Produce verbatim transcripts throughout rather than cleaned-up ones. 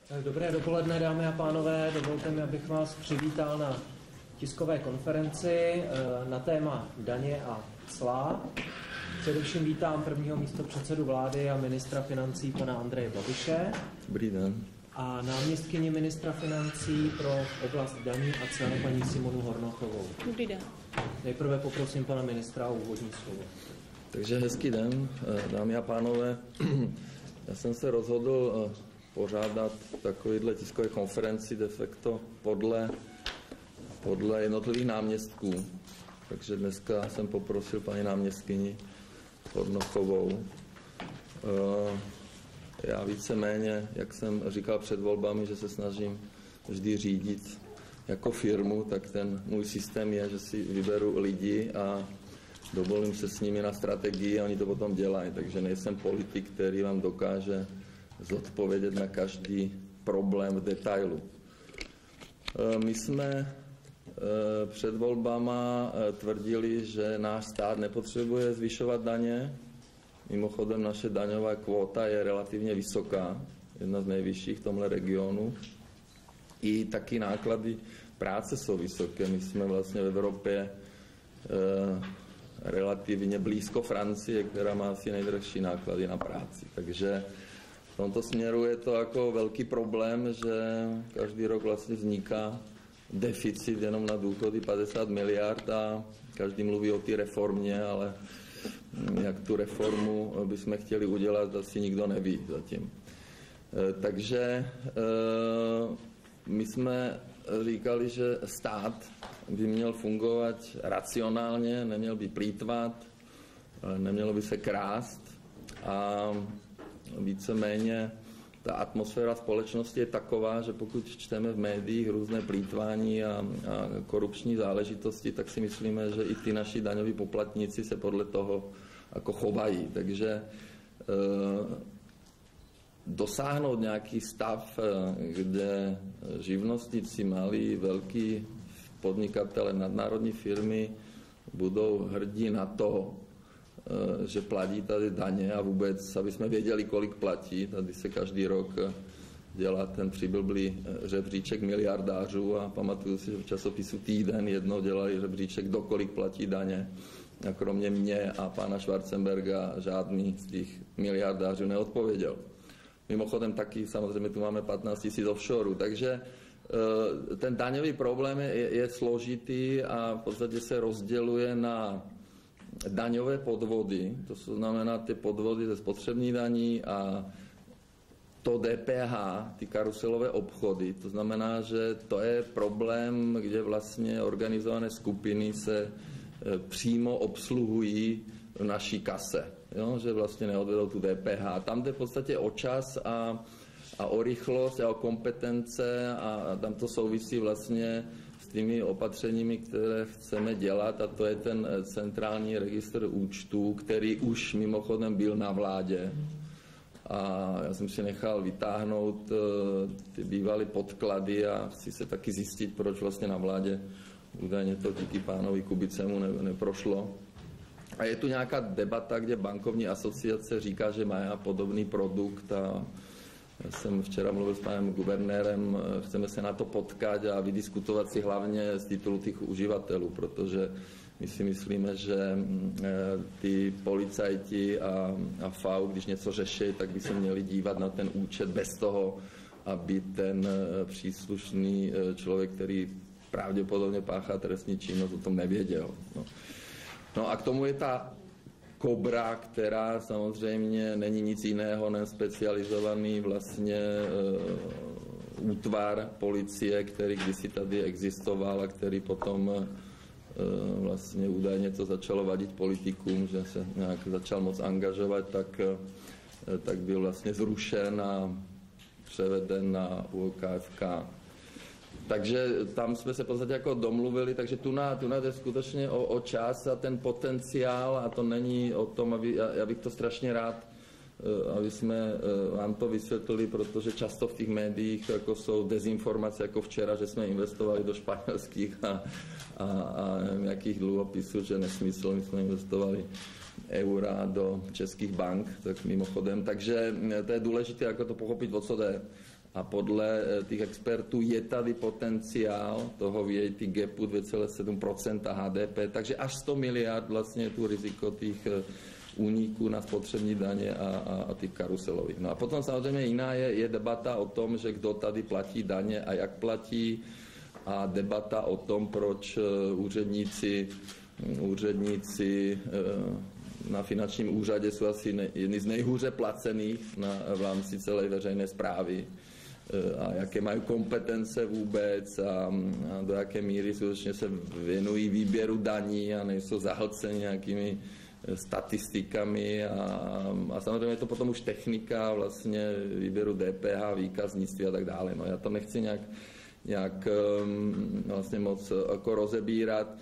Dobré dopoledne, dámy a pánové. Dovolte mi, abych vás přivítal na tiskové konferenci na téma daně a cla. Především vítám prvního místopředsedu vlády a ministra financí pana Andreje Babiše. Dobrý den. A náměstkyni ministra financí pro oblast daní a cel paní Simonu Hornochovou. Dobrý den. Nejprve poprosím pana ministra o úvodní slovo. Takže hezký den, dámy a pánové. Já jsem se rozhodl pořádat takovýhle tiskové konferenci de facto podle, podle jednotlivých náměstků. Takže dneska jsem poprosil paní náměstkyni Hornochovou. Já víceméně, jak jsem říkal před volbami, že se snažím vždy řídit jako firmu, tak ten můj systém je, že si vyberu lidi a dovolím se s nimi na strategii a oni to potom dělají. Takže nejsem politik, který vám dokáže zodpovědět na každý problém v detailu. My jsme před volbama tvrdili, že náš stát nepotřebuje zvyšovat daně. Mimochodem naše daňová kvóta je relativně vysoká, jedna z nejvyšších v tomhle regionu. I taky náklady práce jsou vysoké. My jsme vlastně v Evropě eh, relativně blízko Francie, která má asi nejdražší náklady na práci. Takže v tomto směru je to jako velký problém, že každý rok vlastně vzniká deficit jenom na důchody padesát miliard a každý mluví o té reformě, ale jak tu reformu bychom chtěli udělat, asi nikdo neví zatím. Takže my jsme říkali, že stát by měl fungovat racionálně, neměl by plýtvat, nemělo by se krást a víceméně ta atmosféra společnosti je taková, že pokud čteme v médiích různé plýtvání a, a korupční záležitosti, tak si myslíme, že i ty naši daňoví poplatníci se podle toho jako chovají. Takže e, dosáhnout nějaký stav, kde živnostníci, malí, velký podnikatele, nadnárodní firmy budou hrdí na to, že platí tady daně a vůbec, aby jsme věděli, kolik platí. Tady se každý rok dělá ten přiblblý žebříček miliardářů a pamatuju si, že v časopisu Týden jednou dělali žebříček, kdo kolik platí daně. A kromě mě a pana Schwarzenberga žádný z těch miliardářů neodpověděl. Mimochodem taky samozřejmě tu máme patnáct tisíc offshore, takže ten daňový problém je, je složitý a v podstatě se rozděluje na daňové podvody, to znamená ty podvody ze spotřební daní a to D P H, ty karuselové obchody, to znamená, že to je problém, kde vlastně organizované skupiny se přímo obsluhují v naší kase, jo? Že vlastně neodvedou tu D P H. Tam jde v podstatě o čas a, a o rychlost a o kompetence a tam to souvisí vlastně s těmi opatřeními, které chceme dělat, a to je ten centrální registr účtů, který už mimochodem byl na vládě. A já jsem si nechal vytáhnout ty bývalé podklady a chci se taky zjistit, proč vlastně na vládě údajně to díky pánovi Kubicemu ne, neprošlo. A je tu nějaká debata, kde bankovní asociace říká, že má podobný produkt a já jsem včera mluvil s panem guvernérem, chceme se na to potkat a vydiskutovat si hlavně z titulu těch uživatelů, protože my si myslíme, že ty policajti a, a F A U, když něco řeší, tak by se měli dívat na ten účet bez toho, aby ten příslušný člověk, který pravděpodobně páchá trestní činnost, o tom nevěděl. No. no a k tomu je ta Kobra, která samozřejmě není nic jiného než specializovaný vlastně e, útvar policie, který kdysi tady existoval a který potom e, vlastně údajně to začalo vadit politikům, že se nějak začal moc angažovat, tak, e, tak byl vlastně zrušen a převeden na U K F K. Takže tam jsme se v podstatě jako domluvili, takže tu na, tu na jde skutečně o, o čas a ten potenciál a to není o tom, aby, já, já bych to strašně rád, aby jsme vám to vysvětlili, protože často v těch médiích jako jsou dezinformace, jako včera, že jsme investovali do španělských a, a, a nějakých dluhopisů, že nesmysl, my jsme investovali eura do českých bank, tak mimochodem. Takže to je důležité jako to pochopit, o co jde. A podle těch expertů je tady potenciál toho V A T gapu dva celé sedm procenta H D P, takže až sto miliard vlastně je tu riziko těch úniků na spotřební daně a, a, a těch karuselových. No a potom samozřejmě jiná je, je debata o tom, že kdo tady platí daně a jak platí, a debata o tom, proč úředníci, úředníci na finančním úřadě jsou asi jedni z nejhůře placených na, v rámci celé veřejné správy a jaké mají kompetence vůbec a, a do jaké míry skutečně se věnují výběru daní a nejsou zahlceni nějakými statistikami a, a samozřejmě je to potom už technika vlastně výběru D P H, výkaznictví a tak dále. No já to nechci nějak, nějak vlastně moc jako rozebírat.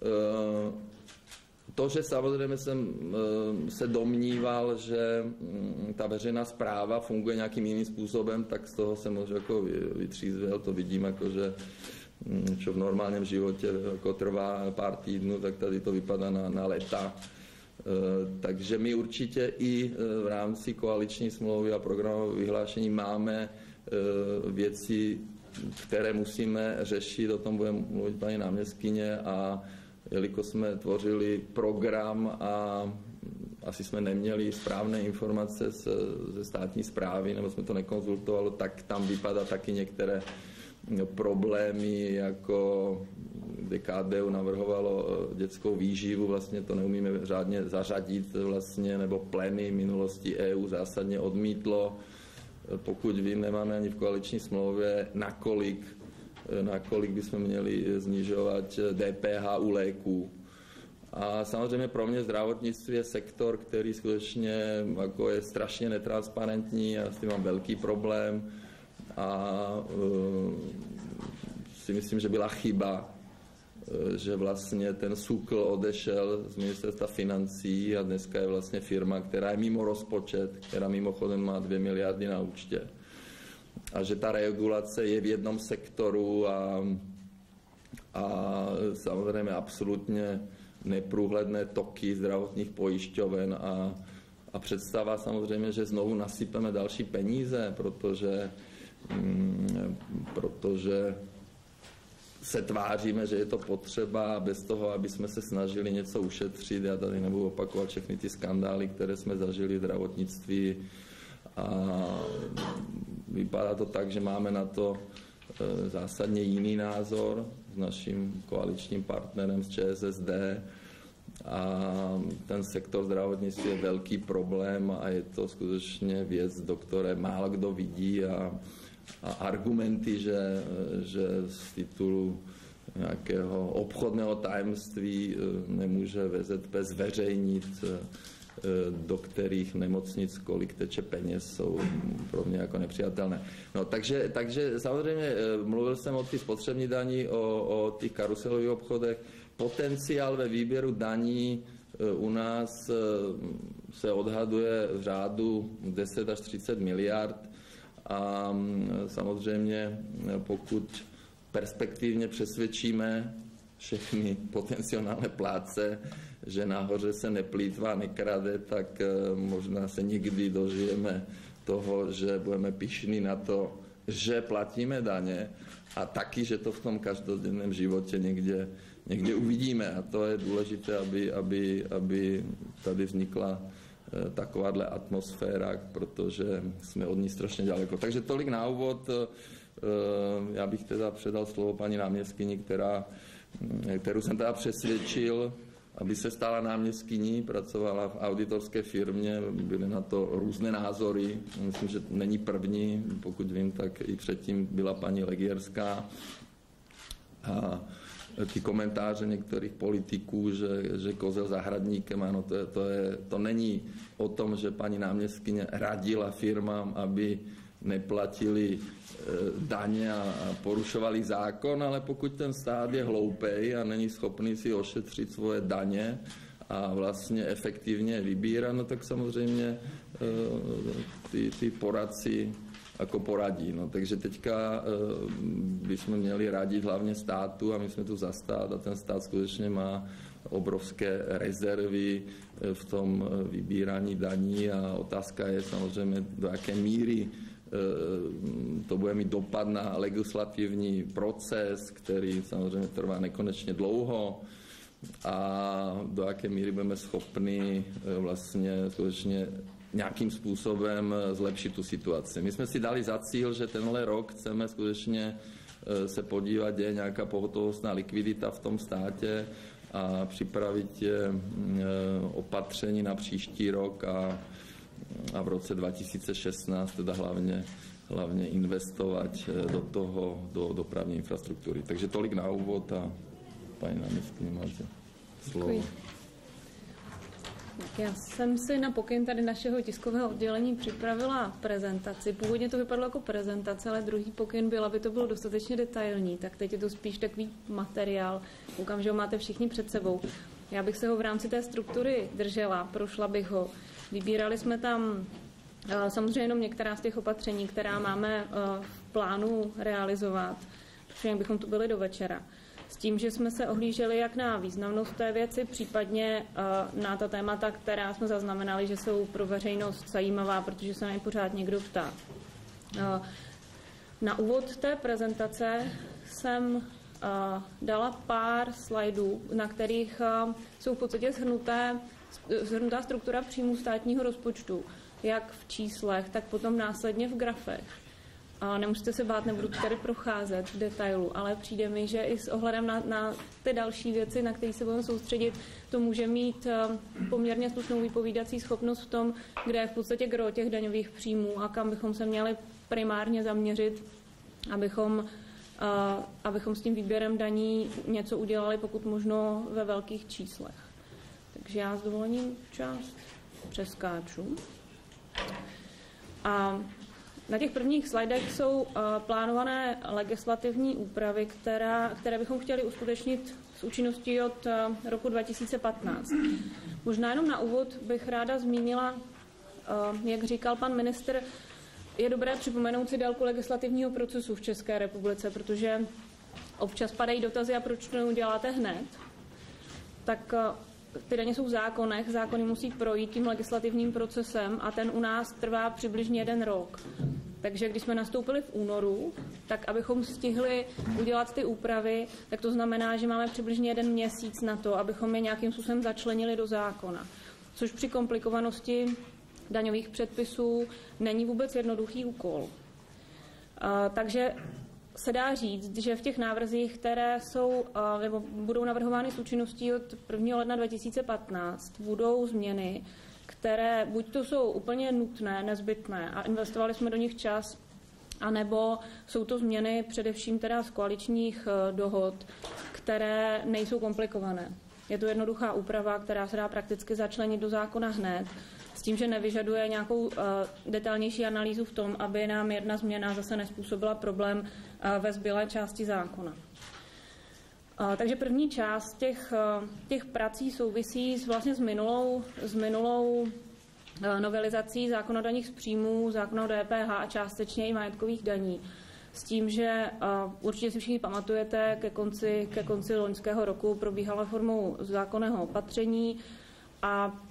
To, že samozřejmě jsem se domníval, že ta veřejná správa funguje nějakým jiným způsobem, tak z toho jsem už jako vytřízvel, to vidím jako, že čo v normálním životě jako trvá pár týdnů, tak tady to vypadá na, na léta. Takže my určitě i v rámci koaliční smlouvy a programového vyhlášení máme věci, které musíme řešit, o tom bude mluvit paní náměstkyně, a jelikož jsme tvořili program a asi jsme neměli správné informace ze státní správy, nebo jsme to nekonzultovali, tak tam vypadá taky některé problémy, jako kde K D U navrhovalo dětskou výživu, vlastně to neumíme řádně zařadit vlastně, nebo pleny minulosti E U zásadně odmítlo. Pokud vím, nemáme ani v koaliční smlouvě, nakolik, nakolik bychom měli snižovat D P H u léků. A samozřejmě pro mě zdravotnictví je sektor, který skutečně jako je strašně netransparentní, já s tím mám velký problém a uh, si myslím, že byla chyba, že vlastně ten SÚKL odešel z ministerstva financí a dneska je vlastně firma, která je mimo rozpočet, která mimochodem má dvě miliardy na účtě. A že ta regulace je v jednom sektoru a, a samozřejmě absolutně neprůhledné toky zdravotních pojišťoven a, a představa samozřejmě, že znovu nasypeme další peníze, protože, mm, protože se tváříme, že je to potřeba, bez toho, aby jsme se snažili něco ušetřit. Já tady nebudu opakovat všechny ty skandály, které jsme zažili v zdravotnictví. A vypadá to tak, že máme na to zásadně jiný názor s naším koaličním partnerem z Č S S D. A ten sektor zdravotnictví je velký problém a je to skutečně věc, do které málo kdo vidí, a a argumenty, že, že z titulu nějakého obchodného tajemství nemůže V Z P zveřejnit, do kterých nemocnic kolik teče peněz, jsou pro mě jako nepřijatelné. No, takže, takže samozřejmě mluvil jsem o té spotřební daní, o, o těch karuselových obchodech. Potenciál ve výběru daní u nás se odhaduje v řádu deset až třicet miliard. A samozřejmě, pokud perspektivně přesvědčíme všechny potenciálne plátce, že nahoře se neplýtvá, nekrade, tak možná se někdy dožijeme toho, že budeme pyšní na to, že platíme daně, a taky, že to v tom každodenném životě někde, někde uvidíme. A to je důležité, aby, aby, aby tady vznikla takováhle atmosféra, protože jsme od ní strašně daleko. Takže tolik na úvod. Já bych teda předal slovo paní náměstkyni, která, kterou jsem teda přesvědčil, aby se stala náměstkyní, pracovala v auditorské firmě, byly na to různé názory. Myslím, že není první, pokud vím, tak i předtím byla paní Legierská. A ty komentáře některých politiků, že, že kozel zahradníkem, ano, to, je, to, je, to není o tom, že paní náměstkyně radila firmám, aby neplatili e, daně a, a porušovali zákon, ale pokud ten stát je hloupej a není schopný si ošetřit svoje daně a vlastně efektivně vybírat, no tak samozřejmě e, ty, ty poradci jako poradí. No, takže teďka uh, bychom měli radit hlavně státu a my jsme tu za stát a ten stát skutečně má obrovské rezervy v tom vybírání daní a otázka je samozřejmě, do jaké míry to bude mít dopad na legislativní proces, který samozřejmě trvá nekonečně dlouho a do jaké míry budeme schopni vlastně skutečně nějakým způsobem zlepšit tu situaci. My jsme si dali za cíl, že tenhle rok chceme skutečně se podívat, je nějaká pohotovostná likvidita v tom státě a připravit opatření na příští rok a, a v roce dva tisíce šestnáct teda hlavně, hlavně investovat do toho, do dopravní infrastruktury. Takže tolik na úvod a paní náměstkyně, máte slovo. Děkuji. Já jsem si na pokyn tady našeho tiskového oddělení připravila prezentaci. Původně to vypadalo jako prezentace, ale druhý pokyn byl, aby to bylo dostatečně detailní. Tak teď je to spíš takový materiál. Koukám, že ho máte všichni před sebou. Já bych se ho v rámci té struktury držela, prošla bych ho. Vybírali jsme tam samozřejmě jenom některá z těch opatření, která máme v plánu realizovat, protože bychom tu byli do večera. S tím, že jsme se ohlíželi jak na významnost té věci, případně na ta témata, která jsme zaznamenali, že jsou pro veřejnost zajímavá, protože se na ně pořád někdo ptá. Na úvod té prezentace jsem dala pár slajdů, na kterých jsou v podstatě shrnuté, shrnutá struktura příjmů státního rozpočtu, jak v číslech, tak potom následně v grafech. A nemusíte se bát, nebudu tady procházet v detailu, ale přijde mi, že i s ohledem na, na ty další věci, na které se budeme soustředit, to může mít poměrně slušnou vypovídací schopnost v tom, kde je v podstatě gro těch daňových příjmů a kam bychom se měli primárně zaměřit, abychom, uh, abychom s tím výběrem daní něco udělali, pokud možno ve velkých číslech. Takže já s dovolením část přeskáču. A na těch prvních slajdech jsou uh, plánované legislativní úpravy, která, které bychom chtěli uskutečnit s účinností od uh, roku dva tisíce patnáct. Možná jenom na úvod bych ráda zmínila, uh, jak říkal pan ministr, je dobré připomenout si délku legislativního procesu v České republice, protože občas padají dotazy, a proč to neuděláte hned. Tak uh, ty daně jsou v zákonech, zákony musí projít tím legislativním procesem a ten u nás trvá přibližně jeden rok. Takže když jsme nastoupili v únoru, tak abychom stihli udělat ty úpravy, tak to znamená, že máme přibližně jeden měsíc na to, abychom je nějakým způsobem začlenili do zákona. Což při komplikovanosti daňových předpisů není vůbec jednoduchý úkol. A, takže se dá říct, že v těch návrzích, které jsou nebo budou navrhovány s účinností od prvního ledna dva tisíce patnáct, budou změny, které buď to jsou úplně nutné, nezbytné a investovali jsme do nich čas, anebo jsou to změny především teda z koaličních dohod, které nejsou komplikované. Je to jednoduchá úprava, která se dá prakticky začlenit do zákona hned, s tím, že nevyžaduje nějakou uh, detailnější analýzu v tom, aby nám jedna změna zase nezpůsobila problém uh, ve zbylé části zákona. Uh, takže první část těch, uh, těch prací souvisí s, vlastně s minulou, s minulou uh, novelizací zákona o daních z příjmů, zákona o D P H a částečně i majetkových daní. S tím, že uh, určitě si všichni pamatujete, ke konci, ke konci loňského roku probíhala formou zákonného opatření a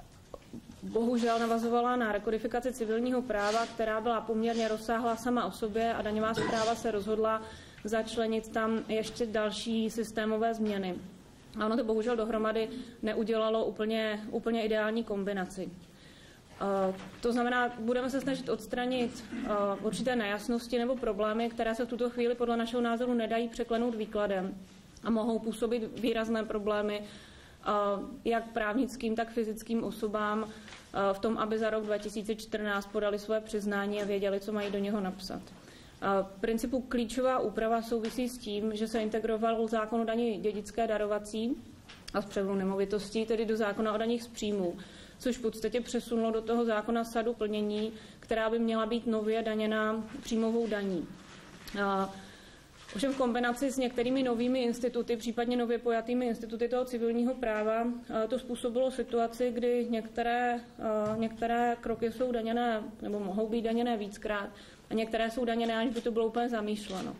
bohužel navazovala na rekodifikaci civilního práva, která byla poměrně rozsáhlá sama o sobě a daňová správa se rozhodla začlenit tam ještě další systémové změny. A ono to bohužel dohromady neudělalo úplně, úplně ideální kombinaci. Uh, to znamená, budeme se snažit odstranit uh, určité nejasnosti nebo problémy, které se v tuto chvíli podle našeho názoru nedají překlenout výkladem a mohou působit výrazné problémy uh, jak právnickým, tak fyzickým osobám uh, v tom, aby za rok dva tisíce čtrnáct podali své přiznání a věděli, co mají do něho napsat. Uh, v principu klíčová úprava souvisí s tím, že se integroval zákon o dani dědické darovací a z převodu nemovitostí, tedy do zákona o daních z příjmů, což v podstatě přesunulo do toho zákona sadu plnění, která by měla být nově daněna příjmovou daní. A ovšem v kombinaci s některými novými instituty, případně nově pojatými instituty toho civilního práva, to způsobilo situaci, kdy některé, některé kroky jsou daněné, nebo mohou být daněné víckrát, a některé jsou daněné, aniž by to bylo úplně zamýšleno.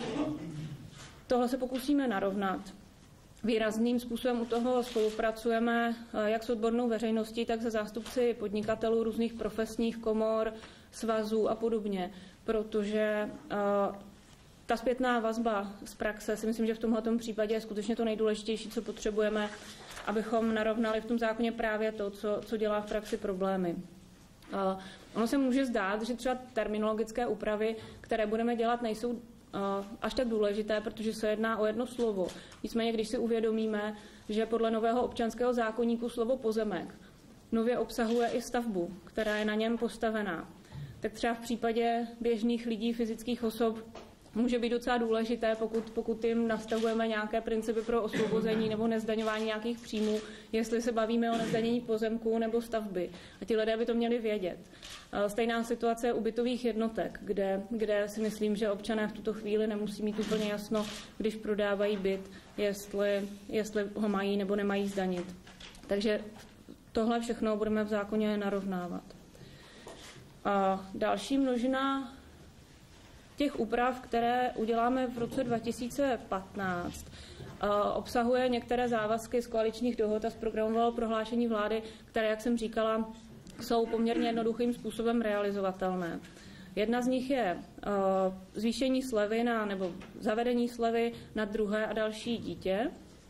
Tohle se pokusíme narovnat. Výrazným způsobem u toho spolupracujeme jak s odbornou veřejností, tak se zástupci podnikatelů, různých profesních komor, svazů a podobně, protože uh, ta zpětná vazba z praxe si myslím, že v tomhletom případě je skutečně to nejdůležitější, co potřebujeme, abychom narovnali v tom zákoně právě to, co, co dělá v praxi problémy. Uh, ono se může zdát, že třeba terminologické úpravy, které budeme dělat, nejsou uh, až tak důležité, protože se jedná o jedno slovo. Nicméně, když si uvědomíme, že podle nového občanského zákoníku slovo pozemek nově obsahuje i stavbu, která je na něm postavená, tak třeba v případě běžných lidí, fyzických osob, může být docela důležité, pokud, pokud jim nastavujeme nějaké principy pro osvobození nebo nezdaňování nějakých příjmů, jestli se bavíme o nezdanění pozemku nebo stavby. A ti lidé by to měli vědět. Stejná situace je u bytových jednotek, kde, kde si myslím, že občané v tuto chvíli nemusí mít úplně jasno, když prodávají byt, jestli, jestli ho mají nebo nemají zdanit. Takže tohle všechno budeme v zákoně narovnávat. A další množina těch úprav, které uděláme v roce dva tisíce patnáct, obsahuje některé závazky z koaličních dohod a z programového prohlášení vlády, které, jak jsem říkala, jsou poměrně jednoduchým způsobem realizovatelné. Jedna z nich je zvýšení slevy na, nebo zavedení slevy na druhé a další dítě.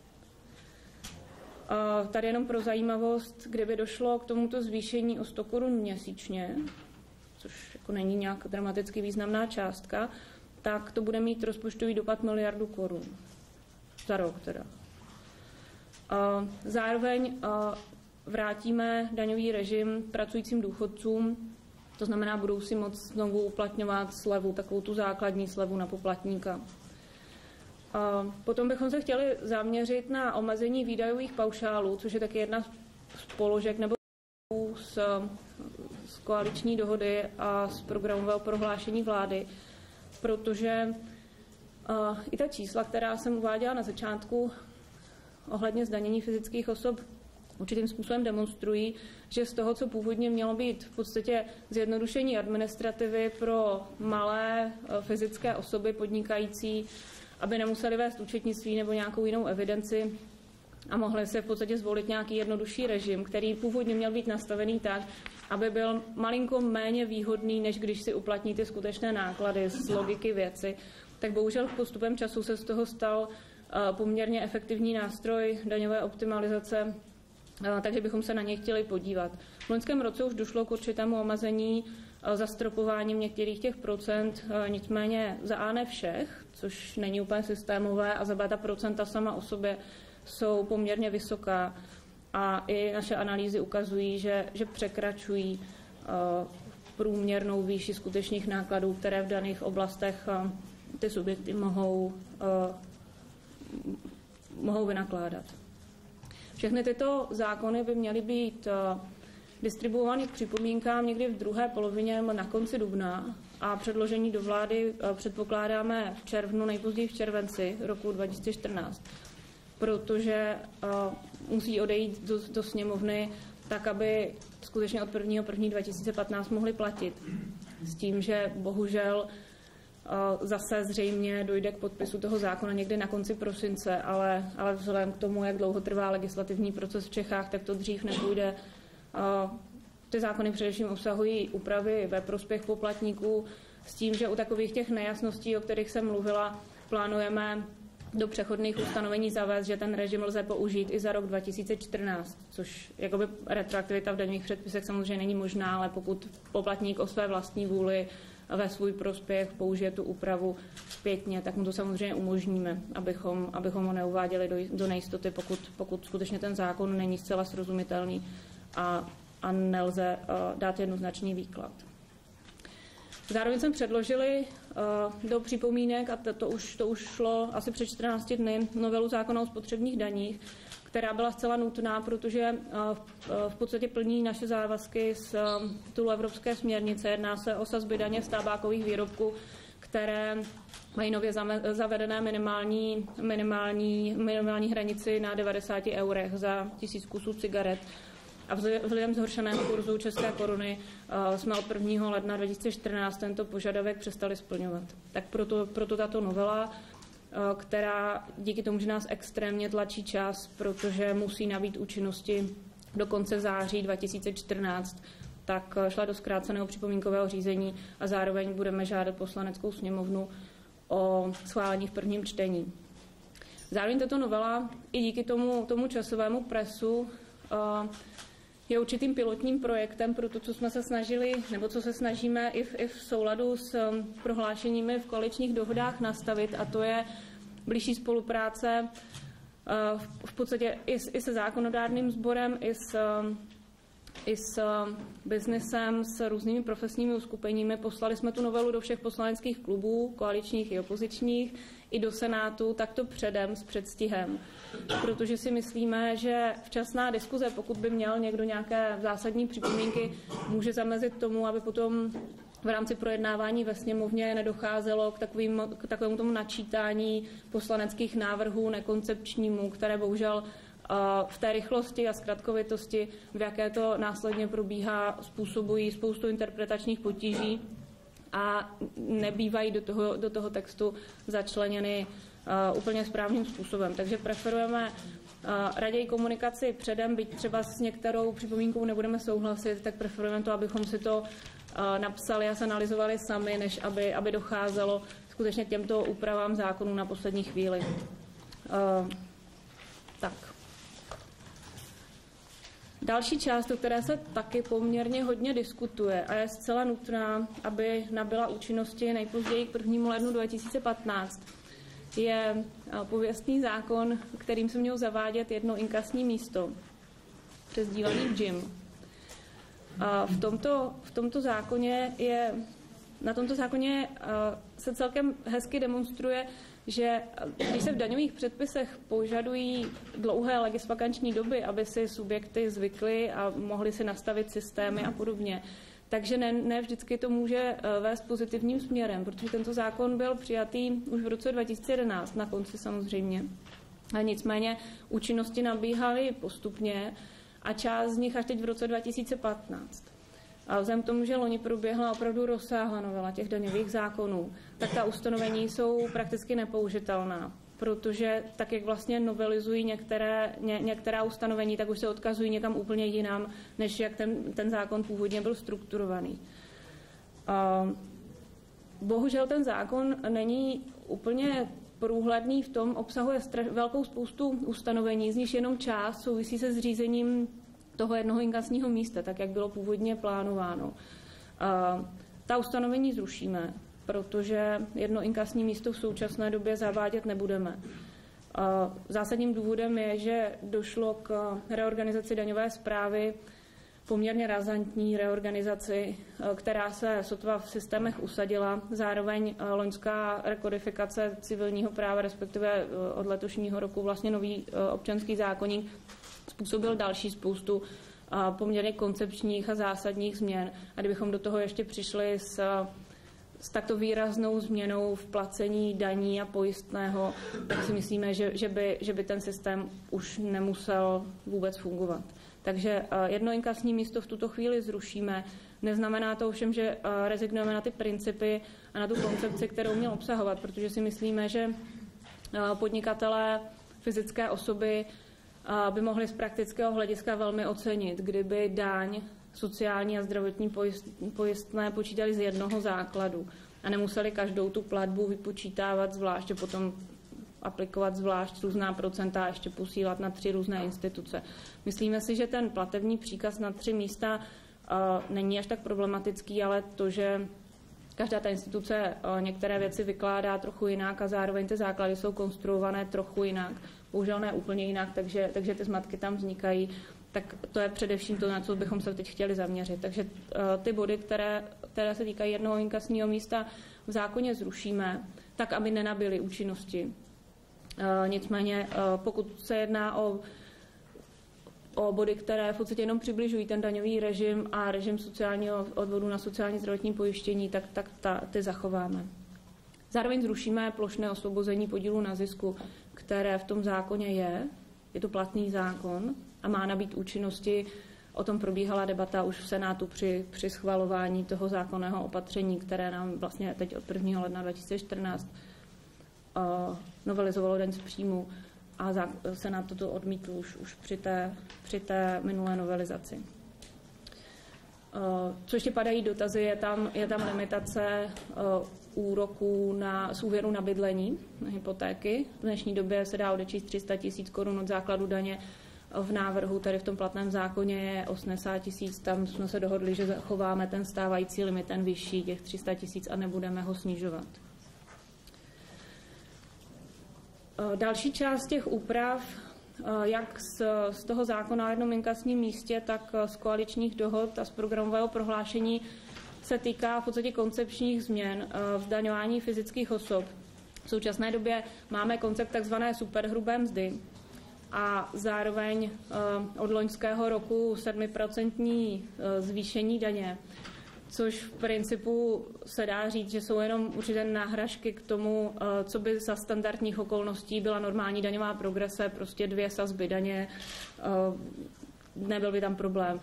Tady jenom pro zajímavost, kdyby došlo k tomuto zvýšení o sto korun měsíčně, což jako není nějak dramaticky významná částka, tak to bude mít rozpočtový dopad miliardu korun. Za rok teda. Zároveň vrátíme daňový režim pracujícím důchodcům, to znamená, budou si moct znovu uplatňovat slevu, takovou tu základní slevu na poplatníka. Potom bychom se chtěli zaměřit na omezení výdajových paušálů, což je taky jedna z položek nebo z, z koaliční dohody a z programového prohlášení vlády, protože uh, i ta čísla, která jsem uváděla na začátku ohledně zdanění fyzických osob, určitým způsobem demonstrují, že z toho, co původně mělo být v podstatě zjednodušení administrativy pro malé uh, fyzické osoby podnikající, aby nemuseli vést účetnictví nebo nějakou jinou evidenci a mohli se v podstatě zvolit nějaký jednodušší režim, který původně měl být nastavený tak, aby byl malinko méně výhodný, než když si uplatní ty skutečné náklady z logiky věci. Tak bohužel postupem času se z toho stal poměrně efektivní nástroj daňové optimalizace, takže bychom se na něj chtěli podívat. V loňském roce už došlo k určitému omezení zastropováním některých těch procent, nicméně za A ne všech, což není úplně systémové, a za B ta procenta sama o sobě jsou poměrně vysoká a i naše analýzy ukazují, že, že překračují uh, průměrnou výši skutečných nákladů, které v daných oblastech uh, ty subjekty mohou, uh, mohou vynakládat. Všechny tyto zákony by měly být uh, distribuovány k připomínkám někdy v druhé polovině na konci dubna a předložení do vlády uh, předpokládáme v červnu, nejpozději v červenci roku dva tisíce čtrnáct. Protože uh, musí odejít do, do sněmovny tak, aby skutečně od prvního prvního dva tisíce patnáct mohli platit. S tím, že bohužel uh, zase zřejmě dojde k podpisu toho zákona někdy na konci prosince, ale, ale vzhledem k tomu, jak dlouho trvá legislativní proces v Čechách, tak to dřív nepůjde. Uh, ty zákony především obsahují úpravy ve prospěch poplatníků s tím, že u takových těch nejasností, o kterých jsem mluvila, plánujeme do přechodných ustanovení zavést, že ten režim lze použít i za rok dva tisíce čtrnáct, což jakoby retroaktivita v daňových předpisech samozřejmě není možná, ale pokud poplatník o své vlastní vůli ve svůj prospěch použije tu úpravu zpětně, tak mu to samozřejmě umožníme, abychom, abychom ho neuváděli do, do nejistoty, pokud, pokud skutečně ten zákon není zcela srozumitelný a, a nelze uh, dát jednoznačný výklad. Zároveň jsme předložili uh, do připomínek, a to, to, už, to už šlo asi před čtrnácti dny, novelu zákona o spotřebních daních, která byla zcela nutná, protože uh, v podstatě plní naše závazky z uh, titulu evropské směrnice. Jedná se o sazby daně z tabákových výrobků, které mají nově zavedené minimální, minimální, minimální hranici na devadesát eurech za tisíc kusů cigaret. A vzhledem zhoršeného kurzu české koruny uh, jsme od prvního ledna dva tisíce čtrnáct tento požadavek přestali splňovat. Tak proto, proto tato novela, uh, která díky tomu, že nás extrémně tlačí čas, protože musí nabýt účinnosti do konce září dva tisíce čtrnáct, tak šla do zkráceného připomínkového řízení a zároveň budeme žádat Poslaneckou sněmovnu o schválení v prvním čtení. Zároveň tato novela i díky tomu, tomu časovému presu je určitým pilotním projektem pro to, co jsme se snažili, nebo co se snažíme i v, i v souladu s prohlášeními v koaličních dohodách nastavit, a to je blížší spolupráce v podstatě i, i se zákonodárným sborem, i s, i s biznesem, s různými profesními uskupeními. Poslali jsme tu novelu do všech poslaneckých klubů, koaličních i opozičních, i do Senátu, takto předem s předstihem. Protože si myslíme, že včasná diskuze, pokud by měl někdo nějaké zásadní připomínky, může zamezit tomu, aby potom v rámci projednávání ve sněmovně nedocházelo k, takovým, k takovému tomu načítání poslaneckých návrhů nekoncepčnímu, které bohužel v té rychlosti a zkratkovitosti, v jaké to následně probíhá, způsobují spoustu interpretačních potíží a nebývají do toho, do toho textu začleněny uh, úplně správným způsobem. Takže preferujeme uh, raději komunikaci předem, byť třeba s některou připomínkou nebudeme souhlasit, tak preferujeme to, abychom si to uh, napsali a analyzovali sami, než aby, aby docházelo skutečně k těmto úpravám zákonů na poslední chvíli. Uh, tak. Další část, o které se taky poměrně hodně diskutuje a je zcela nutná, aby nabyla účinnosti nejpozději k prvnímu lednu dva tisíce patnáct, je pověstný zákon, kterým se mělo zavádět jedno inkasní místo, přezdívaný Jim. A v tomto, v tomto zákoně je, na tomto zákoně se celkem hezky demonstruje, že když se v daňových předpisech požadují dlouhé legisvakanční doby, aby si subjekty zvykly a mohly si nastavit systémy a podobně, takže ne, ne vždycky to může vést pozitivním směrem, protože tento zákon byl přijatý už v roce dva tisíce jedenáct, na konci samozřejmě. A nicméně účinnosti nabíhaly postupně a část z nich až teď v roce dva tisíce patnáct. A vzhledem k tomu, že loni proběhla opravdu rozsáhlá novela těch daňových zákonů, tak ta ustanovení jsou prakticky nepoužitelná, protože tak, jak vlastně novelizují některé, ně, některá ustanovení, tak už se odkazují někam úplně jinam, než jak ten, ten zákon původně byl strukturovaný. A bohužel ten zákon není úplně průhledný v tom, obsahuje straš, velkou spoustu ustanovení, z nich jenom část souvisí se zřízením toho jednoho inkasního místa, tak jak bylo původně plánováno. A ta ustanovení zrušíme, protože jedno inkasní místo v současné době zavádět nebudeme. A zásadním důvodem je, že došlo k reorganizaci daňové správy, poměrně razantní reorganizaci, která se sotva v systémech usadila. Zároveň loňská rekodifikace civilního práva, respektive od letošního roku vlastně nový občanský zákoník, způsobil další spoustu poměrně koncepčních a zásadních změn. A kdybychom do toho ještě přišli s, s takto výraznou změnou v placení daní a pojistného, tak si myslíme, že, že, by, že by ten systém už nemusel vůbec fungovat. Takže jedno inkasní místo v tuto chvíli zrušíme. Neznamená to ovšem, že rezignujeme na ty principy a na tu koncepci, kterou měl obsahovat, protože si myslíme, že podnikatelé, fyzické osoby by mohli z praktického hlediska velmi ocenit, kdyby daň, sociální a zdravotní pojistné počítali z jednoho základu a nemuseli každou tu platbu vypočítávat zvlášť a potom aplikovat zvlášť různá procenta a ještě posílat na tři různé instituce. Myslíme si, že ten platební příkaz na tři místa uh, není až tak problematický, ale to, že každá ta instituce uh, některé věci vykládá trochu jinak a zároveň ty základy jsou konstruované trochu jinak, bohužel ne úplně jinak, takže, takže ty zmatky tam vznikají, tak to je především to, na co bychom se teď chtěli zaměřit. Takže uh, ty body, které, které se týkají jednoho inkasního místa, v zákoně zrušíme, tak aby nenabyly účinnosti. Uh, nicméně, uh, pokud se jedná o, o body, které v podstatě jenom přibližují ten daňový režim a režim sociálního odvodu na sociální zdravotní pojištění, tak, tak ta, ty zachováme. Zároveň zrušíme plošné osvobození podílu na zisku, které v tom zákoně je. Je to platný zákon a má nabýt účinnosti. O tom probíhala debata už v Senátu při, při schvalování toho zákonného opatření, které nám vlastně teď od prvního ledna dva tisíce čtrnáct uh, novelizovalo daň z příjmu a Senát toto odmítl už, už při, té, při té minulé novelizaci. Co ještě padají dotazy, je tam, je tam limitace úroků na, z úvěru na bydlení, na hypotéky. V dnešní době se dá odečíst tři sta tisíc korun od základu daně. V návrhu, tady v tom platném zákoně, je osmdesát tisíc. Tam jsme se dohodli, že zachováme ten stávající limit, ten vyšší, těch tři sta tisíc, a nebudeme ho snižovat. Další část těch úprav, jak z, z toho zákona o jednom inkasním místě, tak z koaličních dohod a z programového prohlášení, se týká v podstatě koncepčních změn v zdaňování fyzických osob. V současné době máme koncept takzvané superhrubé mzdy a zároveň od loňského roku sedmiprocentní zvýšení daně, což v principu se dá říct, že jsou jenom určité náhražky k tomu, co by za standardních okolností byla normální daňová progrese, prostě dvě sazby daně, nebyl by tam problém.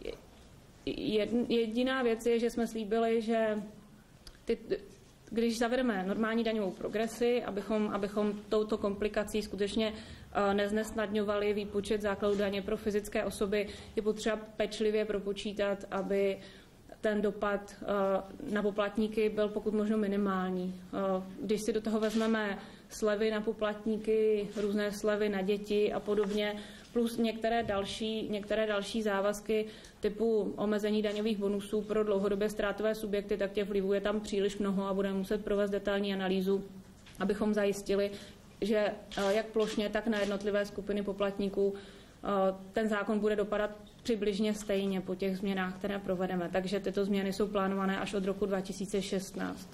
Jediná věc je, že jsme slíbili, že ty, když zavedeme normální daňovou progresi, abychom, abychom touto komplikací skutečně neznesnadňovali výpočet základu daně pro fyzické osoby, je potřeba pečlivě propočítat, aby ten dopad na poplatníky byl pokud možno minimální. Když si do toho vezmeme slevy na poplatníky, různé slevy na děti a podobně, plus některé další, některé další závazky typu omezení daňových bonusů pro dlouhodobě ztrátové subjekty, tak těch vlivů je tam příliš mnoho a budeme muset provést detailní analýzu, abychom zajistili, že jak plošně, tak na jednotlivé skupiny poplatníků ten zákon bude dopadat přibližně stejně po těch změnách, které provedeme. Takže tyto změny jsou plánované až od roku dva tisíce šestnáct.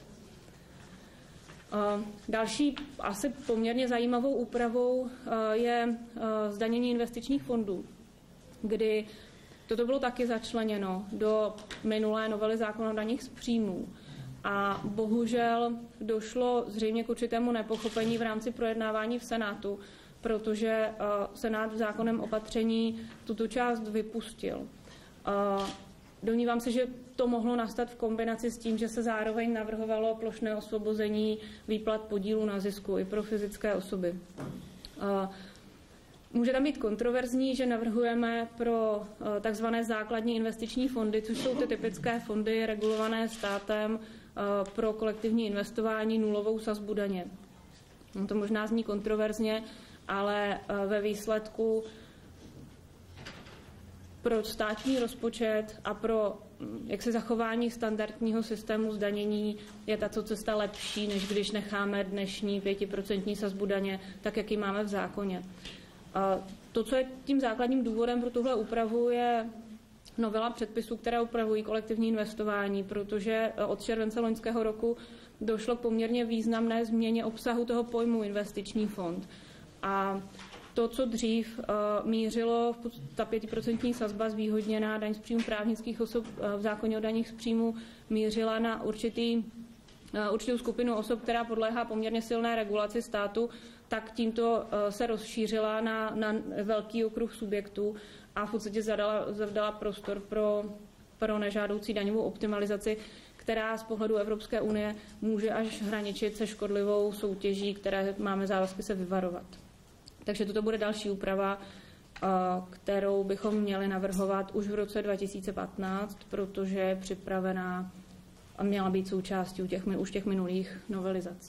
Další asi poměrně zajímavou úpravou je zdanění investičních fondů, kdy toto bylo taky začleněno do minulé novely zákona o daních z příjmů. A bohužel došlo zřejmě k určitému nepochopení v rámci projednávání v Senátu, protože Senát v zákonném opatření tuto část vypustil. Domnívám se, že to mohlo nastat v kombinaci s tím, že se zároveň navrhovalo plošné osvobození výplat podílu na zisku i pro fyzické osoby. Může tam být kontroverzní, že navrhujeme pro takzvané základní investiční fondy, což jsou ty typické fondy regulované státem pro kolektivní investování, nulovou sazbu daně. To možná zní kontroverzně, ale ve výsledku pro státní rozpočet a pro jaksi zachování standardního systému zdanění je tato cesta lepší, než když necháme dnešní pětiprocentní sazbu daně, tak jak ji máme v zákoně. A to, co je tím základním důvodem pro tuhle úpravu, je novela předpisů, které upravují kolektivní investování, protože od července loňského roku došlo k poměrně významné změně obsahu toho pojmu investiční fond. A to, co dřív uh, mířilo, ta pětiprocentní sazba zvýhodněná daň z příjmu právnických osob uh, v zákoně o daních z příjmu mířila na určitý, uh, určitou skupinu osob, která podléhá poměrně silné regulaci státu, tak tímto uh, se rozšířila na, na velký okruh subjektů a v podstatě zadala, zavdala prostor pro, pro nežádoucí daňovou optimalizaci, která z pohledu Evropské unie může až hraničit se škodlivou soutěží, které máme závazky se vyvarovat. Takže toto bude další úprava, kterou bychom měli navrhovat už v roce dva tisíce patnáct, protože je připravená a měla být součástí těch, už těch minulých novelizací.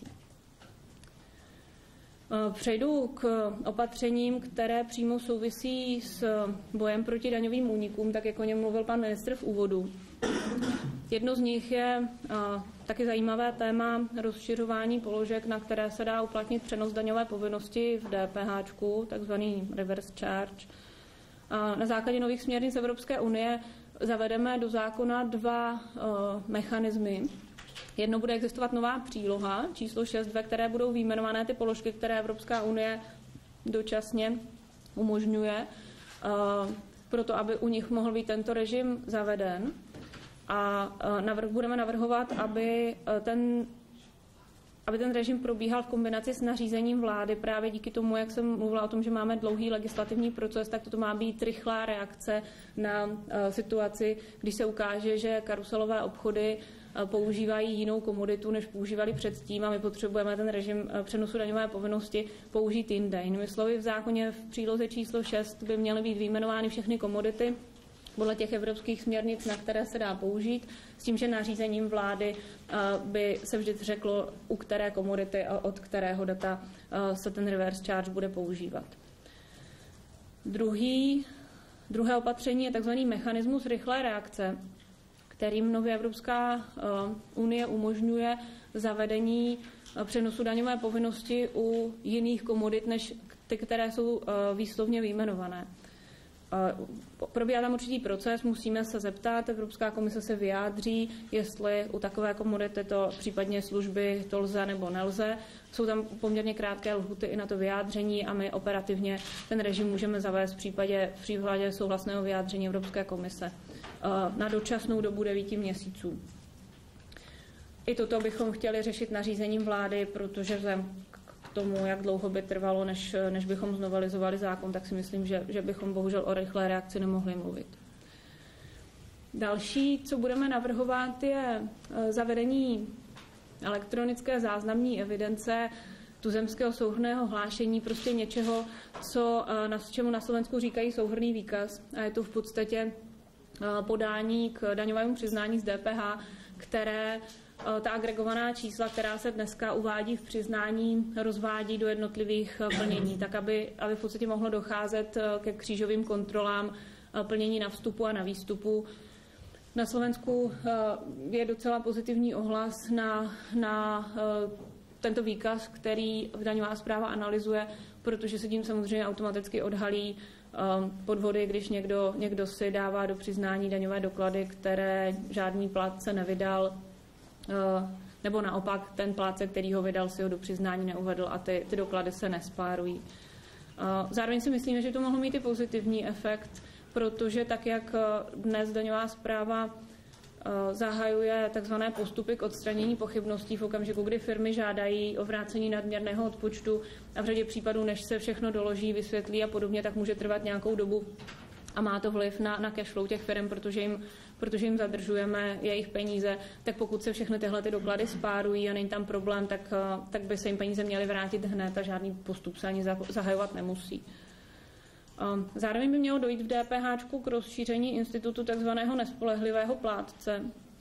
Přejdu k opatřením, které přímo souvisí s bojem proti daňovým únikům, tak jak o něm mluvil pan ministr v úvodu. Jedno z nich je a, taky zajímavé téma rozšiřování položek, na které se dá uplatnit přenos daňové povinnosti v D P H, takzvaný reverse charge. A na základě nových směrnic Evropské unie zavedeme do zákona dva a, mechanismy. Jedno bude existovat nová příloha, číslo šest, ve které budou vyjmenované ty položky, které Evropská unie dočasně umožňuje, a, proto aby u nich mohl být tento režim zaveden. A navrh, budeme navrhovat, aby ten, aby ten režim probíhal v kombinaci s nařízením vlády. Právě díky tomu, jak jsem mluvila o tom, že máme dlouhý legislativní proces, tak toto má být rychlá reakce na uh, situaci, když se ukáže, že karuselové obchody uh, používají jinou komoditu, než používali předtím a my potřebujeme ten režim uh, přenosu daňové povinnosti použít jinde. Jinými slovy, v zákoně v příloze číslo šest by měly být vyjmenovány všechny komodity, podle těch evropských směrnic, na které se dá použít, s tím, že nařízením vlády by se vždy řeklo, u které komodity a od kterého data se ten reverse charge bude používat. Druhý, druhé opatření je tzv. Mechanismus rychlé reakce, kterým nově Evropská unie umožňuje zavedení přenosu daňové povinnosti u jiných komodit, než ty, které jsou výslovně vyjmenované. Probíhá tam určitý proces, musíme se zeptat, Evropská komise se vyjádří, jestli u takové komodity to případně služby to lze nebo nelze. Jsou tam poměrně krátké lhuty i na to vyjádření a my operativně ten režim můžeme zavést v případě, v případě souhlasného vyjádření Evropské komise na dočasnou dobu devíti měsíců. I toto bychom chtěli řešit nařízením vlády, protože vzhledem k tomu, jak dlouho by trvalo, než, než bychom znovelizovali zákon, tak si myslím, že, že bychom bohužel o rychlé reakci nemohli mluvit. Další, co budeme navrhovat, je zavedení elektronické záznamní evidence tuzemského souhrnného hlášení, prostě něčeho, co, na čemu na Slovensku říkají souhrnný výkaz. A je to v podstatě podání k daňovému přiznání z D P H, které ta agregovaná čísla, která se dneska uvádí v přiznání, rozvádí do jednotlivých plnění, tak aby, aby v podstatě mohlo docházet ke křížovým kontrolám plnění na vstupu a na výstupu. Na Slovensku je docela pozitivní ohlas na, na tento výkaz, který daňová správa analyzuje, protože se tím samozřejmě automaticky odhalí podvody, když někdo, někdo si dává do přiznání daňové doklady, které žádný plátce nevydal, nebo naopak ten plátce, který ho vydal, si ho do přiznání neuvedl a ty, ty doklady se nespárují. Zároveň si myslíme, že to mohlo mít i pozitivní efekt, protože tak, jak dnes daňová správa zahajuje takzvané postupy k odstranění pochybností v okamžiku, kdy firmy žádají o vrácení nadměrného odpočtu a v řadě případů, než se všechno doloží, vysvětlí a podobně, tak může trvat nějakou dobu a má to vliv na, na cash flow těch firm, protože jim, protože jim zadržujeme jejich peníze, tak pokud se všechny tyhle ty doklady spárují a není tam problém, tak, tak by se jim peníze měly vrátit hned a žádný postup se ani zahajovat nemusí. Zároveň by mělo dojít v D P H k rozšíření institutu tzv. Nespolehlivého plátce.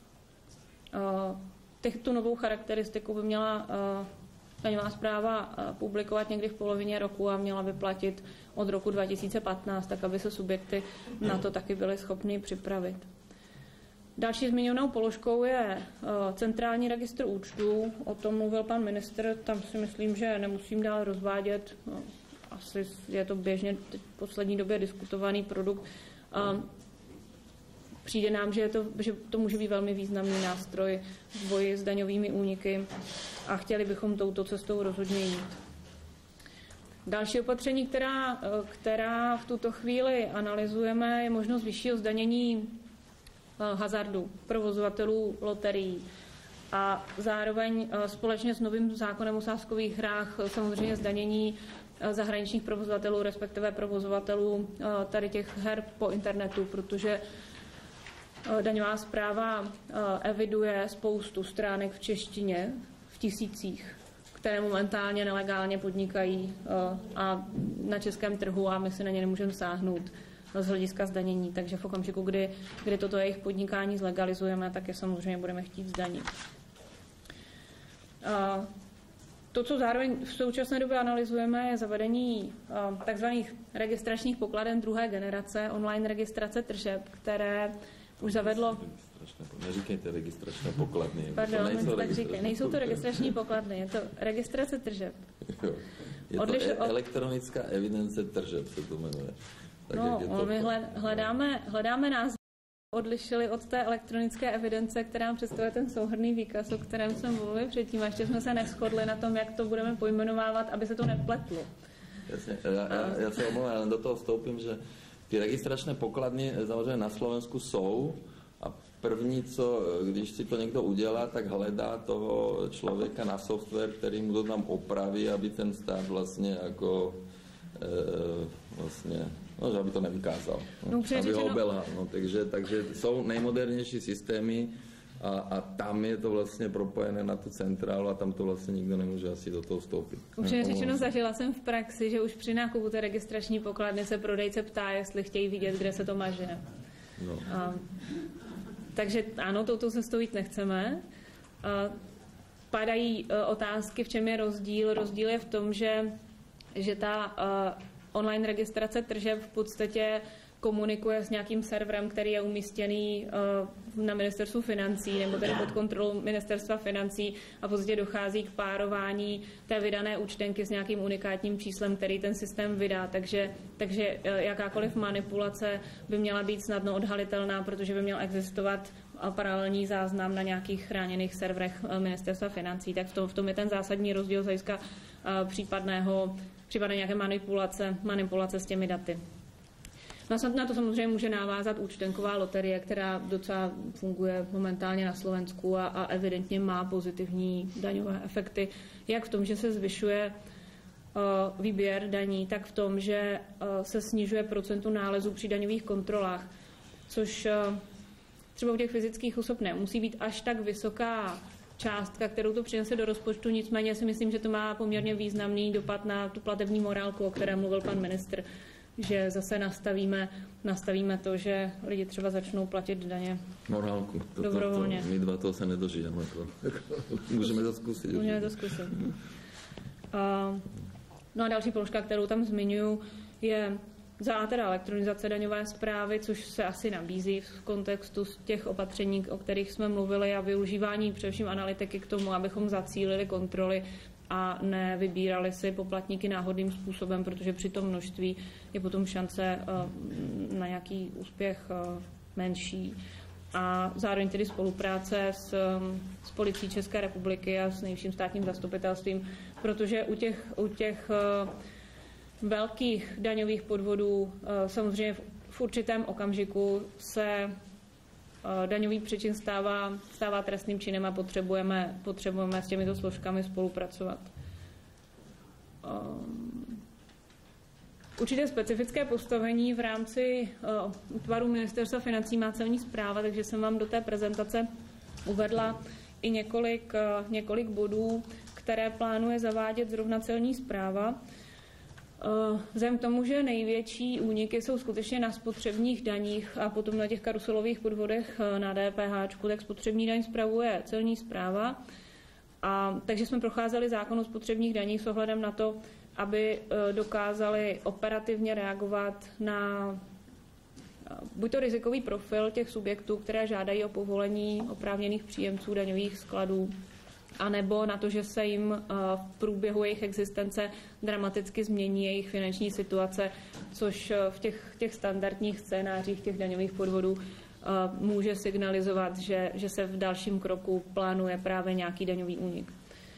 Tu novou charakteristiku by měla daňová správa publikovat někdy v polovině roku a měla by platit od roku dva tisíce patnáct, tak aby se subjekty na to taky byly schopny připravit. Další zmiňovanou položkou je centrální registr účtů. O tom mluvil pan ministr, tam si myslím, že nemusím dál rozvádět. Asi je to běžně v poslední době diskutovaný produkt. Přijde nám, že, je to, že to může být velmi významný nástroj v boji s daňovými úniky a chtěli bychom touto cestou rozhodně jít. Další opatření, která, která v tuto chvíli analyzujeme, je možnost vyššího zdanění hazardu, provozovatelů loterií. A zároveň společně s novým zákonem o sázkových hrách samozřejmě zdanění zahraničních provozovatelů, respektive provozovatelů tady těch her po internetu, protože daňová správa eviduje spoustu stránek v češtině, v tisících, které momentálně nelegálně podnikají a na českém trhu a my si na ně nemůžeme sáhnout z hlediska zdanění. Takže v okamžiku, kdy, kdy toto jejich podnikání zlegalizujeme, tak je samozřejmě budeme chtít zdanit. To, co zároveň v současné době analyzujeme, je zavedení tzv. Registračních pokladen druhé generace, online registrace tržeb, které už zavedlo... Neříkejte registračné pokladny. Pardon, nejsou, tak říkej, nejsou to registrační pokladny, je to registrace tržeb. Jo. Je to Odliš... e- elektronická evidence tržeb, se to jmenuje. Tak no, je to... my hledáme, hledáme název, odlišili od té elektronické evidence, která představuje ten souhrnný výkaz, o kterém jsme mluvili předtím, a ještě jsme se neshodli na tom, jak to budeme pojmenovávat, aby se to nepletlo. Jasně, já, já, já se omlouvám, ale do toho vstoupím, že ty registračné pokladny samozřejmě na Slovensku jsou a první, co, když si to někdo udělá, tak hledá toho člověka na software, který mu to tam opraví, aby ten stát vlastně jako e, vlastně, no, že aby to nevykázal, no, aby ho obelhal. No, takže, takže jsou nejmodernější systémy a, a tam je to vlastně propojené na tu centrálu a tam to vlastně nikdo nemůže asi do toho vstoupit. Upřímně řečeno, zažila jsem v praxi, že už při nákupu té registrační pokladny se prodejce ptá, jestli chtějí vidět, kde se to maže. No. A, takže ano, touto cestou jít nechceme. A, padají a, otázky, v čem je rozdíl. Rozdíl je v tom, že, že ta a, online registrace tržeb v podstatě komunikuje s nějakým serverem, který je umístěný uh, na ministerstvu financí nebo tedy pod kontrolou ministerstva financí a v podstatě dochází k párování té vydané účtenky s nějakým unikátním číslem, který ten systém vydá. Takže, takže uh, jakákoliv manipulace by měla být snadno odhalitelná, protože by měl existovat uh, paralelní záznam na nějakých chráněných serverech uh, ministerstva financí. Tak v tom, v tom je ten zásadní rozdíl z hlediska uh, případného, případné nějaké manipulace, manipulace s těmi daty. No a na to samozřejmě může navázat účtenková loterie, která docela funguje momentálně na Slovensku a, a evidentně má pozitivní daňové efekty, jak v tom, že se zvyšuje uh, výběr daní, tak v tom, že uh, se snižuje procentu nálezů při daňových kontrolách, což uh, třeba u těch fyzických osob nemusí být až tak vysoká částka, kterou to přinese do rozpočtu, nicméně si myslím, že to má poměrně významný dopad na tu platební morálku, o které mluvil pan ministr, že zase nastavíme, nastavíme to, že lidi třeba začnou platit daně morálku. To, dobrovolně. To, to, my dva toho se nedožijeme. To. Můžeme to zkusit. Můžeme to zkusit. A, no a další položka, kterou tam zmiňuji, je za teda elektronizace daňové správy, což se asi nabízí v kontextu těch opatření, o kterých jsme mluvili, a využívání především analytiky k tomu, abychom zacílili kontroly a nevybírali si poplatníky náhodným způsobem, protože při tom množství je potom šance na nějaký úspěch menší. A zároveň tedy spolupráce s, s policií České republiky a s nejvyšším státním zastupitelstvím, protože u těch, u těch velkých daňových podvodů samozřejmě v, v určitém okamžiku se daňový přečin stává, stává trestným činem a potřebujeme, potřebujeme s těmito složkami spolupracovat. Um, určitě specifické postavení v rámci uh, útvaru ministerstva financí má celní správa, takže jsem vám do té prezentace uvedla i několik, uh, několik bodů, které plánuje zavádět zrovna celní správa. Vzhledem k tomu, že největší úniky jsou skutečně na spotřebních daních a potom na těch karuselových podvodech na D P H, tak spotřební daň spravuje celní správa. A, takže jsme procházeli zákon o spotřebních daních s ohledem na to, aby dokázali operativně reagovat na buď to rizikový profil těch subjektů, které žádají o povolení oprávněných příjemců daňových skladů, anebo na to, že se jim v průběhu jejich existence dramaticky změní jejich finanční situace, což v těch, těch standardních scénářích těch daňových podvodů může signalizovat, že, že se v dalším kroku plánuje právě nějaký daňový únik.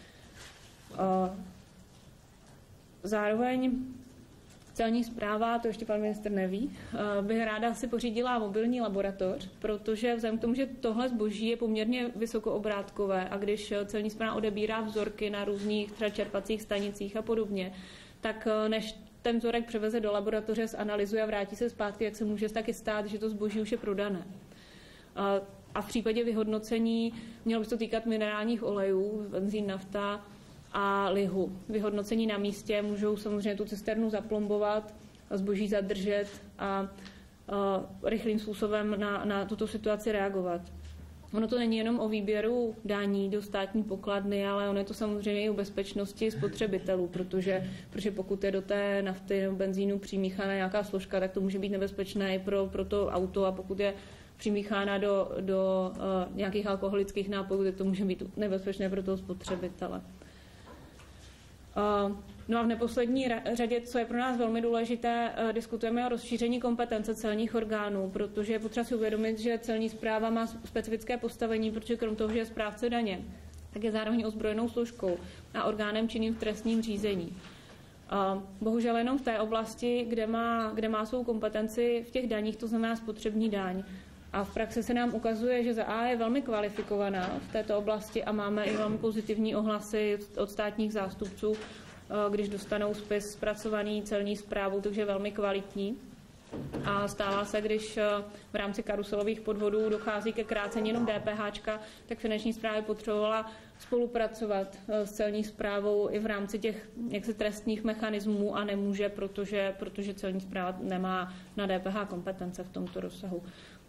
Zároveň celní správa, to ještě pan ministr neví, bych ráda si pořídila mobilní laboratoř, protože vzhledem k tomu, že tohle zboží je poměrně vysokoobrátkové a když celní správa odebírá vzorky na různých třeba čerpacích stanicích a podobně, tak než ten vzorek převeze do laboratoře, zanalyzuje a vrátí se zpátky, jak se může taky stát, že to zboží už je prodané. A v případě vyhodnocení mělo by se to týkat minerálních olejů, benzín, nafta a lihu. Vyhodnocení na místě můžou samozřejmě tu cisternu zaplombovat, zboží zadržet a, a rychlým způsobem na, na tuto situaci reagovat. Ono to není jenom o výběru daní do státní pokladny, ale ono je to samozřejmě i o bezpečnosti spotřebitelů, protože, protože pokud je do té nafty nebo benzínu přimíchána nějaká složka, tak to může být nebezpečné i pro, pro to auto, a pokud je přimíchána do, do uh, nějakých alkoholických nápojů, tak to může být nebezpečné pro toho spotřebitele. No a v neposlední řadě, co je pro nás velmi důležité, diskutujeme o rozšíření kompetence celních orgánů, protože je potřeba si uvědomit, že celní správa má specifické postavení, protože krom toho, že je správce daně, tak je zároveň ozbrojenou složkou a orgánem činným v trestním řízení. Bohužel jenom v té oblasti, kde má, kde má svou kompetenci v těch daních, to znamená spotřební daň. A v praxi se nám ukazuje, že za A je velmi kvalifikovaná v této oblasti a máme i velmi pozitivní ohlasy od státních zástupců, když dostanou spis zpracovaný celní správou, takže je velmi kvalitní. A stává se, když v rámci karuselových podvodů dochází ke krácení jenom D P H, tak finanční správa potřebovala spolupracovat s celní správou i v rámci těch jaksi trestních mechanismů a nemůže, protože, protože celní správa nemá na D P H kompetence v tomto rozsahu.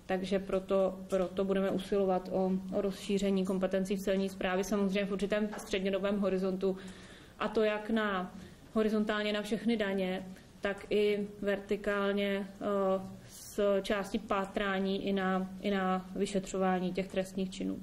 takže proto, proto budeme usilovat o, o rozšíření kompetencí v celní správě, samozřejmě v určitém střednědobém horizontu, a to jak na horizontálně na všechny daně, tak i vertikálně z části pátrání i na, i na vyšetřování těch trestních činů.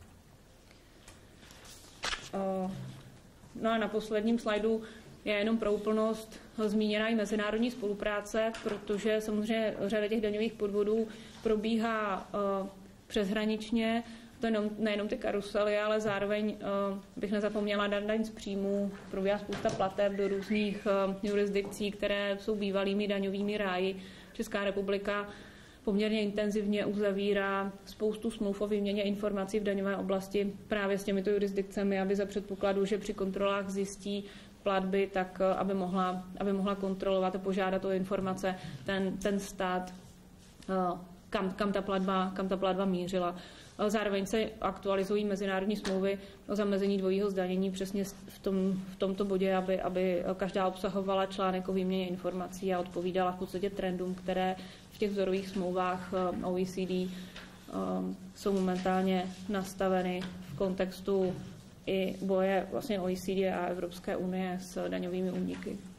No a na posledním slajdu je jenom pro úplnost zmíněna i mezinárodní spolupráce, protože samozřejmě řada těch daňových podvodů probíhá přeshraničně, to jenom, nejenom ty karusely, ale zároveň uh, bych nezapomněla na daň z příjmů, probíhá spousta plateb do různých uh, jurisdikcí, které jsou bývalými daňovými ráji. Česká republika poměrně intenzivně uzavírá spoustu smluv o výměně informací v daňové oblasti právě s těmito jurisdikcemi, aby za předpokladu, že při kontrolách zjistí platby, tak uh, aby mohla, aby mohla kontrolovat a požádat o informace ten, ten stát, uh, kam, kam, ta platba, kam ta platba mířila. Zároveň se aktualizují mezinárodní smlouvy o zamezení dvojího zdanění přesně v, tom, v tomto bodě, aby, aby každá obsahovala článek o výměně informací a odpovídala v podstatě trendům, které v těch vzorových smlouvách O E C D jsou momentálně nastaveny v kontextu i boje vlastně O E C D a Evropské unie s daňovými úniky.